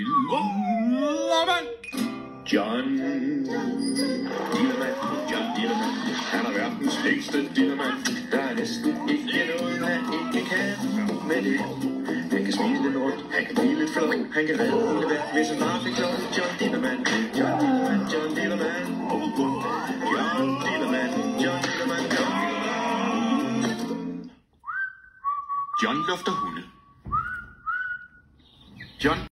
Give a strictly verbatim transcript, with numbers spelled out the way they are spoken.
Lillemand. John Dillermand, John Dillermand, han er verdens længste dillermand. Der er næsten ikke noget, han ikke kan med det. Han kan smile lidt rundt, han kan blive lidt flov, han kan redde hele verden, hvis han bare fik lov. John Dillermand, John Dillermand, John Dillermand, John Dillermand, John Dillermand, John Dillermand. John lufter hunde. John